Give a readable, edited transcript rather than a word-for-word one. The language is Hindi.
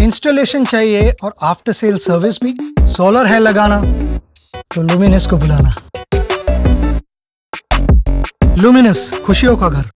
इंस्टॉलेशन चाहिए और आफ्टर सेल सर्विस भी, सोलर है लगाना तो लुमिनस को बुलाना। लुमिनस, खुशियों का घर।